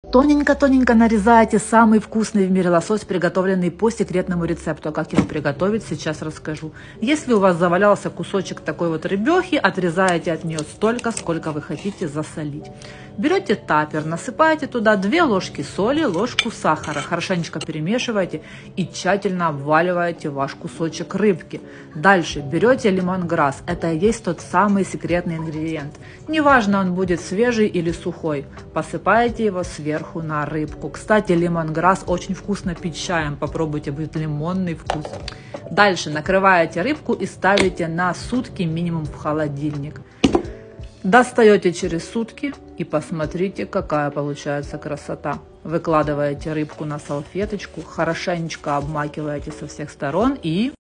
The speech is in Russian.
Тоненько-тоненько нарезаете самый вкусный в мире лосось, приготовленный по секретному рецепту. Как его приготовить, сейчас расскажу. Если у вас завалялся кусочек такой вот рыбехи, отрезаете от нее столько, сколько вы хотите засолить. Берете тапер, насыпаете туда 2 ложки соли, ложку сахара. Хорошенечко перемешиваете и тщательно обваливаете ваш кусочек рыбки. Дальше берете лимонграсс. Это и есть тот самый секретный ингредиент. Неважно, он будет свежий или сухой. Посыпаете его сверху на рыбку. Кстати, лимонграсс очень вкусно пить чаем. Попробуйте, будет лимонный вкус. Дальше накрываете рыбку и ставите на сутки минимум в холодильник. Достаете через сутки и посмотрите, какая получается красота. Выкладываете рыбку на салфеточку, хорошенечко обмакиваете со всех сторон и